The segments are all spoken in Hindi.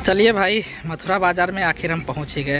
चलिए भाई, मथुरा बाजार में आखिर हम पहुंच ही गए।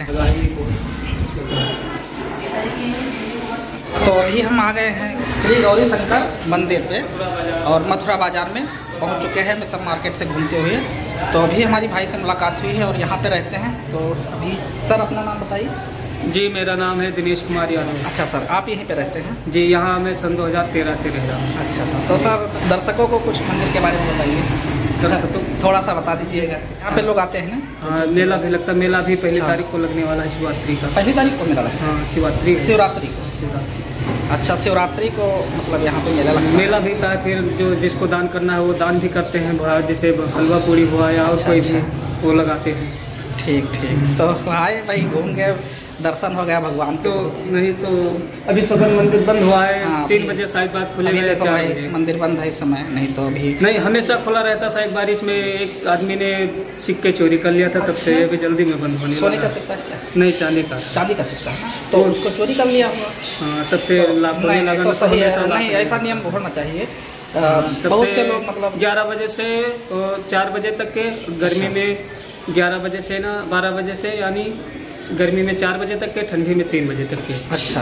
तो अभी हम आ गए हैं श्री गौरी शंकर मंदिर पे और मथुरा बाजार में पहुंच चुके हैं सब मार्केट से घूमते हुए। तो अभी हमारी भाई से मुलाकात हुई है और यहाँ पे रहते हैं। तो अभी सर अपना नाम बताइए। जी, मेरा नाम है दिनेश कुमार यादव। अच्छा सर, आप यहीं पे रहते हैं? जी, यहाँ मैं सन 2013 से रह रहा हूँ। अच्छा सर, तो सर दर्शकों को कुछ मंदिर के बारे में बताइए। दर्शकों थोड़ा सा बता दीजिएगा। यहाँ पे लोग आते हैं ना? हाँ, मेला भी लगता है। मेला भी पहली तारीख को लगने वाला है, शिवरात्रि का। पहली तारीख को मेला लगता है? हाँ, शिवरात्रि को। अच्छा, शिवरात्रि को मतलब यहाँ पे मेला लगता है? मेला भी था। फिर जो जिसको दान करना है वो दान भी करते हैं, जैसे हलवा पूड़ी हुआ या और कोई भी वो लगाते हैं। ठीक ठीक। तो आए भाई, घूम गए, दर्शन हो गया भगवान। तो नहीं तो अभी सदन मंदिर बंद हुआ है। 3 बजे शायद बात खुलेगा। देखो भाई, मंदिर बंद है इस समय, नहीं तो अभी नहीं, हमेशा खुला रहता था। एक बार इसमें एक आदमी ने सिक्के चोरी कर लिया था, तब से अभी जल्दी में बंद होने। सोने का सिक्का है? नहीं, चांदी का। चांदी का सिक्का है तो उसको चोरी कर लिया होगा। हाँ, तब से लाभ होने लगा। तो सही है, नहीं ऐसा नियम होना चाहिए। बहुत से लोग मतलब 11 बजे से 4 बजे तक के, गर्मी में 11 बजे से ना 12 बजे से, यानी गर्मी में 4 बजे तक के, ठंडी में 3 बजे तक के। अच्छा,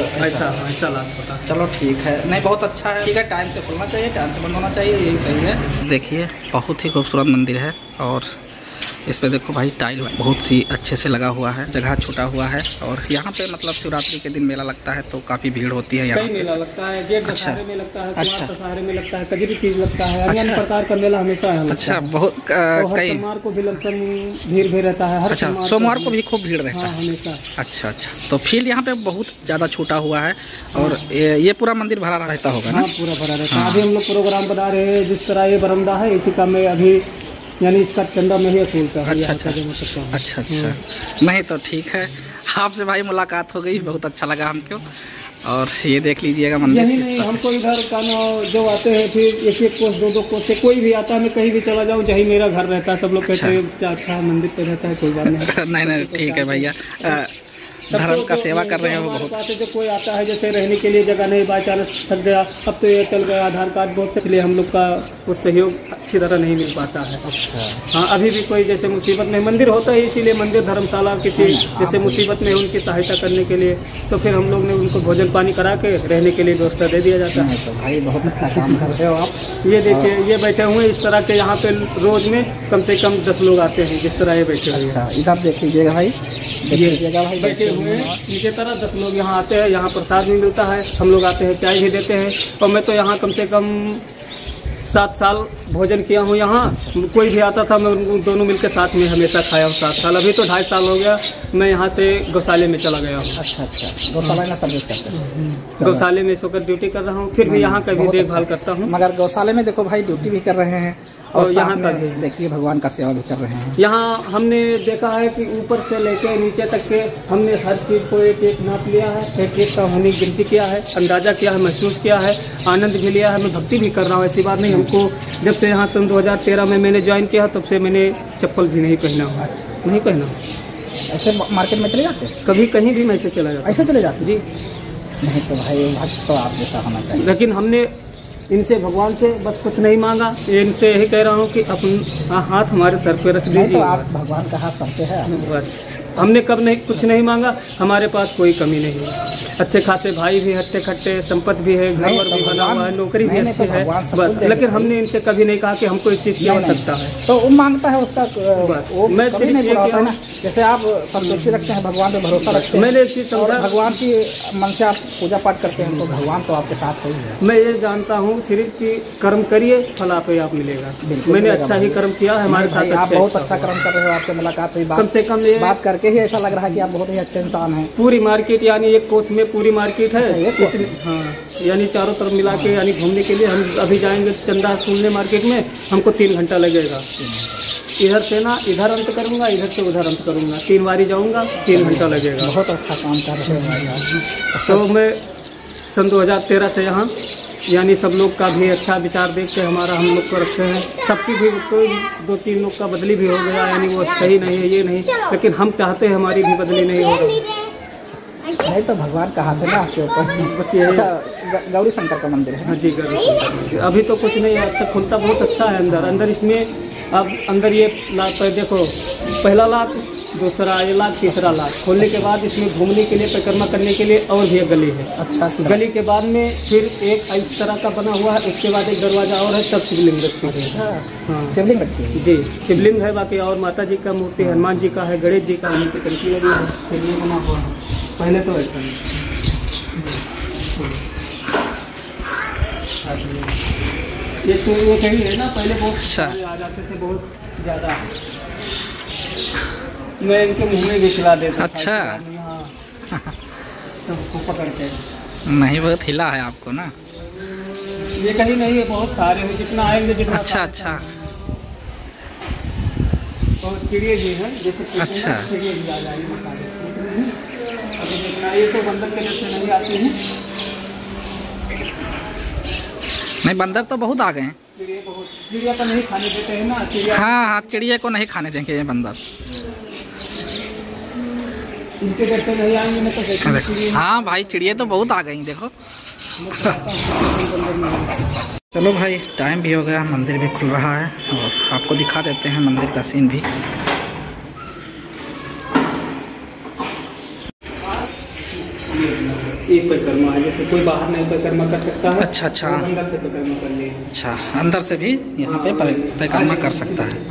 ऐसा लाभ होता। चलो ठीक है, नहीं बहुत अच्छा है। ठीक है, टाइम से खुलना चाहिए, टाइम से बंद होना चाहिए, यही सही है। देखिए, बहुत ही खूबसूरत मंदिर है और इस पे देखो भाई, टाइल बहुत सी अच्छे से लगा हुआ है, जगह छूटा हुआ है। और यहाँ पे मतलब शिवरात्रि के दिन मेला लगता है तो काफ़ी भीड़ होती है यहाँ पे। मेला लगता है, जेठ दशहरे में लगता है, अच्छा, दशहरे में लगता है, कजरी तीज लगता है, अन्य प्रकार का मेला हमेशा है। अच्छा, बहुत कई सोमवार को भी लमसम भीड़ भी रहता है। अच्छा, सोमवार को भी खूब भीड़ रहता है हमेशा। अच्छा, तो फील्ड यहाँ पे बहुत ज़्यादा छूटा हुआ है और ये पूरा मंदिर भरा रहता होगा ना? पूरा भरा रहता है। अभी हम लोग प्रोग्राम बना रहे हैं, जिस तरह ये बरामदा है इसी का मैं अभी यानी इसका चंदा में ही असूलता है। अच्छा। नहीं तो ठीक है, आपसे भाई मुलाकात हो गई, बहुत अच्छा लगा हमको। और ये देख लीजिएगा मंदिर। यही नहीं, हमको इधर का जो आते हैं फिर एक कोस 2 कोस से कोई भी आता है, मैं कहीं भी चला जाऊँ, जहीं मेरा घर रहता है, सब लोग कहते हैं अच्छा मंदिर पे रहता है, कोई बात नहीं। नहीं ठीक है भैया, धर्म का सेवा कर रहे हो बहुत। बात है, जो कोई आता है जैसे रहने के लिए जगह नहीं, बाई चांस थक गया, अब तो ये चल गया आधार कार्ड बहुत से, इसलिए हम लोग का वो सहयोग अच्छी तरह नहीं मिल पाता है। अच्छा। हाँ, अभी भी कोई जैसे मुसीबत में, मंदिर होता है इसीलिए मंदिर धर्मशाला किसी जैसे मुसीबत में उनकी सहायता करने के लिए, तो फिर हम लोग ने उनको भोजन पानी करा के रहने के लिए व्यवस्था दे दिया जाता है। तो भाई बहुत अच्छा काम कर रहे हो आप। ये देखिए, ये बैठे हुए इस तरह के, यहाँ पे रोज में कम से कम 10 लोग आते हैं, जिस तरह ये बैठे हुए। अच्छा, इधर देख लीजिएगा भाई, बैठे हुए इनके तरह 10 लोग यहाँ आते हैं। यहाँ प्रसाद भी मिलता है, हम लोग आते हैं, चाय भी देते हैं। और मैं तो यहाँ कम से कम 7 साल भोजन किया हूँ। यहाँ कोई भी आता था, मैं उनको दोनों मिलकर साथ में हमेशा खाया हूँ 7 साल। अभी तो 2.5 साल हो गया, मैं यहाँ से गौशाले में चला गया हूँ। अच्छा, गौशाला में सर्विस करते हैं? गौशाले में सोकर ड्यूटी कर रहा हूँ, फिर भी यहाँ का भी देखभाल करता हूँ। मगर गौशाले में देखो भाई, ड्यूटी भी कर रहे हैं और यहाँ का भी देखिए भगवान का सेवा भी कर रहे हैं। यहाँ हमने देखा है कि ऊपर से लेकर नीचे तक के हमने हर चीज़ को एक नाप लिया है, एक का हमने गिनती किया है, अंदाजा किया है, महसूस किया है, आनंद भी लिया है। मैं भक्ति भी कर रहा हूँ, ऐसी बात नहीं। हमको जब से यहाँ सन 2013 में मैंने ज्वाइन किया, तब से मैंने चप्पल भी नहीं पहना। नहीं पहना। ऐसे मार्केट में चले जाते? कभी कहीं भी मैं ऐसे चला जाता। ऐसे चले जाते? जी नहीं तो भाई, भक्त तो आप जैसा होना चाहिए। लेकिन हमने इनसे भगवान से बस कुछ नहीं मांगा, इनसे यही कह रहा हूँ कि अपना हाथ हमारे सर पे रख दीजिए। तो आप भगवान का हाथ सर पे है, बस। हमने कब नहीं कुछ नहीं मांगा, हमारे पास कोई कमी नहीं है। अच्छे खासे भाई भी, हट्टे खट्टे संपत्ति भी है, घर भी बना हुआ है, नौकरी भी अच्छी है, बस। लेकिन हमने इनसे कभी नहीं कहा कि हमको इस चीज़ की आवश्यकता है। तो वो मांगता है उसका, बस। मैं सिर्फ ये किया ना, जैसे आप संतुष्टि रखते हैं, भगवान पे भरोसा रखते हैं। मैंने एक चीज़ समझा, भगवान की मन से आप पूजा पाठ करते हैं तो भगवान तो आपके साथ ही है। मैं ये जानता हूँ सिर्फ कि कर्म करिए, फल आप ही आप मिलेगा। मैंने अच्छा ही कर्म किया है, हमारे साथ आप बहुत अच्छा कर्म कर रहे हो। आपसे मुलाकात हुई, कम से कम ये बात करके ही ऐसा लग रहा है कि आप बहुत ही अच्छे इंसान हैं। पूरी मार्केट, यानी एक कोस में पूरी मार्केट है। हाँ, यानी चारों तरफ मिला के, यानी घूमने के लिए हम अभी जाएंगे चंदा सुनने मार्केट में, हमको 3 घंटा लगेगा। इधर से ना इधर अंत करूँगा, इधर से उधर अंत करूँगा, 3 बारी जाऊँगा, 3 घंटा लगेगा। बहुत अच्छा काम कर रहे हो। तो मैं सन 2013 से यहाँ, यानी सब लोग का भी अच्छा विचार देख के हमारा हम लोग को रखे हैं। सबकी भी कोई 2-3 लोग का बदली भी हो गया, यानी वो सही नहीं है, ये नहीं, लेकिन हम चाहते हैं हमारी भी बदली नहीं हो रही। नहीं तो भगवान का हाथ है ना आपके ऊपर, बस ये। अच्छा, गौरी शंकर का मंदिर है? हाँ जी, गौरी शंकर मंदिर। अभी तो कुछ नहीं है, अच्छा खुलता बहुत अच्छा है अंदर। इसमें अब अंदर ये लाख पर देखो, पहला लाख, दूसरा ये लाख, तीसरा लाख। खोलने के बाद इसमें घूमने के लिए, परिक्रमा करने के लिए और भी एक गली है। अच्छा, गली के बाद में फिर एक इस तरह का बना हुआ है, उसके बाद एक दरवाजा और है, तब शिवलिंग रखी है। हाँ, शिवलिंग रखी है जी, शिवलिंग है। बाकी और माता जी का मूर्ति, हनुमान जी का है, गणेश जी का, वहीं पे टंकी लगी है, फिर ये बना हुआ है। पहले तो ऐसा नहीं, ये तो ये कहीं है ना, पहले बहुत अच्छा आ जाते थे, बहुत ज़्यादा। मैं इनके मुंह में भी खिला देता था। अच्छा। सबको पकड़ के नहीं, बहुत हिला है आपको ना। ये कहीं नहीं है, बहुत सारे हैं, जितना आएंगे जितना। अच्छा अच्छा। और चिड़िया जी हैं, जैसे अच्छा। चिड़िया जी आ जाएंगे। अभी देखना, ये तो बंदर के जैसे नहीं आते हैं। नहीं, बंदर तो बहुत आ गए हैं। चिड़िया को नहीं खाने देते हैं ना, चिड़िया। हाँ हाँ, चिड़िया को नहीं खाने देंगे ये बंदर। इनके घर से नहीं आएंगे ना, तो देखेंगे। हाँ भाई, चिड़िया तो बहुत आ गई, देखो। चलो भाई, टाइम भी हो गया, मंदिर भी खुल रहा है और आपको दिखा देते हैं मंदिर का सीन भी। एक परिक्रमा है, जैसे कोई बाहर नहीं परिक्रमा कर सकता है। अच्छा अच्छा। अंदर से परिक्रमा कर लिए। अच्छा, अंदर से भी यहाँ पे परिक्रमा कर सकता है।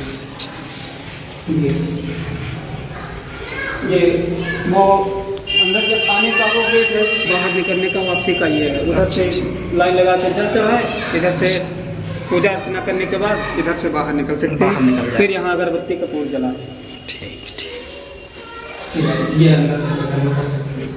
ये वो अंदर जब आने का वो गेट है, बाहर निकलने का वापसी का ये है। उधर से लाइन लगा के जल चढ़ाए, इधर से पूजा अर्चना करने के बाद इधर से बाहर निकल सकते हैं। फिर यहाँ अगरबत्ती का फूल जला। ठीक ठीक। ये अंदर से परिक्रमा कर सकते हैं।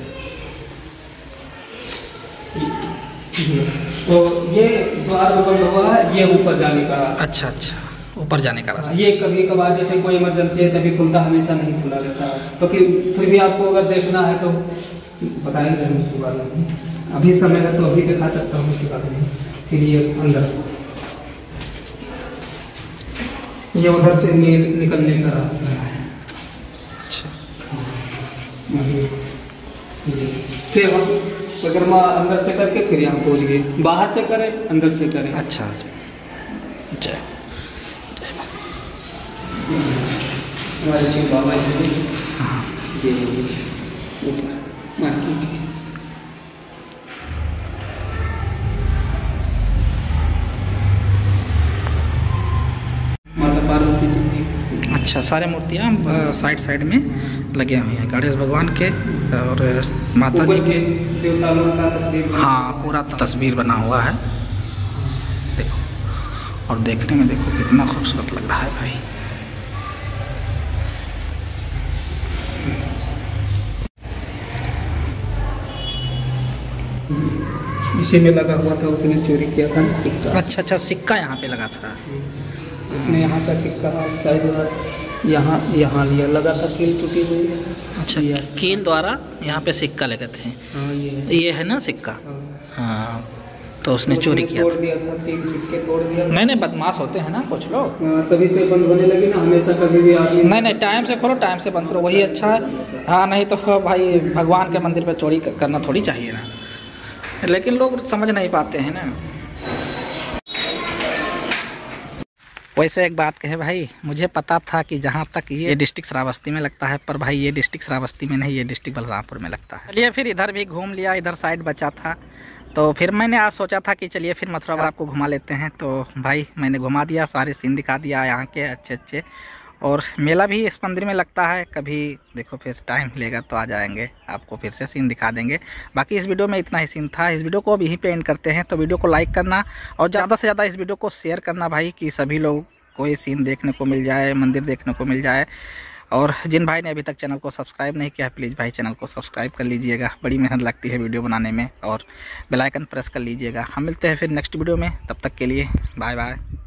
तो ये द्वार बंद हुआ है, ये ऊपर जाने का। अच्छा अच्छा, ऊपर जाने का रास्ता। ये कभी कभार जैसे कोई इमरजेंसी है तभी खुलता, हमेशा नहीं खुला रहता है। तो फिर भी आपको अगर देखना है तो बताएंगे हम इसी बारे में। अभी समय है तो अभी दिखा सकता हूँ, इसी बात में। फिर ये अंदर, ये उधर से निकलने का रास्ता है। अच्छा। फिर हम परिक्रमा अंदर से करके फिर यहाँ पहुँच गए। बाहर से करें, अंदर से करें। अच्छा, जय हमारे शिव बाबा जी। हाँ जी, ऊपर माता पार्वती जी। अच्छा, सारे मूर्तियाँ साइड साइड में लगे हुए हैं, गणेश भगवान के और माता जी के। देवता लोग का तस्वीर। हाँ, पूरा तस्वीर बना हुआ है, देखो। और देखने में देखो कितना खूबसूरत लग रहा है भाई। इसी में लगा हुआ था, उसने चोरी किया था सिक्का। अच्छा अच्छा, सिक्का यहाँ पे लगा था। इसने यहाँ का सिक्का शायद यहाँ लिया, लगा था, कील टूटी हुई है। अच्छा, कील द्वारा यहाँ पे सिक्का लगे थे। हाँ, ये है ना सिक्का। हाँ, हाँ, तो उसने चोरी किया तोड़ था। दिया था, 3 सिक्के तोड़ दिया। नहीं नहीं, बदमाश होते हैं ना कुछ लोग। तभी से बंद होने लगी ना, हमेशा कभी भी आदमी। नहीं नहीं, टाइम से खोलो, टाइम से बंद करो, वही अच्छा है। हाँ, नहीं तो भाई भगवान के मंदिर पे चोरी करना थोड़ी चाहिए ना, लेकिन लोग समझ नहीं पाते हैं ना। वैसे एक बात कहे भाई, मुझे पता था कि जहाँ तक ये डिस्ट्रिक्ट श्रावस्ती में लगता है, पर भाई ये डिस्ट्रिक्ट श्रावस्ती में नहीं, ये डिस्ट्रिक्ट बलरामपुर में लगता है। चलिए, फिर इधर भी घूम लिया, इधर साइड बचा था, तो फिर मैंने आज सोचा था कि चलिए फिर मथुरा आपको घुमा लेते हैं। तो भाई मैंने घुमा दिया, सारे सीन दिखा दिया यहाँ के अच्छे अच्छे। और मेला भी इस मंदिर में लगता है, कभी देखो फिर टाइम मिलेगा तो आ जाएंगे, आपको फिर से सीन दिखा देंगे। बाकी इस वीडियो में इतना ही सीन था। इस वीडियो को अब यहीं पे एंड करते हैं, तो वीडियो को लाइक करना और ज़्यादा से ज़्यादा इस वीडियो को शेयर करना भाई, कि सभी लोग को ये सीन देखने को मिल जाए, मंदिर देखने को मिल जाए। और जिन भाई ने अभी तक चैनल को सब्सक्राइब नहीं किया, प्लीज़ भाई चैनल को सब्सक्राइब कर लीजिएगा, बड़ी मेहनत लगती है वीडियो बनाने में। और बेल आइकन प्रेस कर लीजिएगा। हम मिलते हैं फिर नेक्स्ट वीडियो में, तब तक के लिए बाय बाय।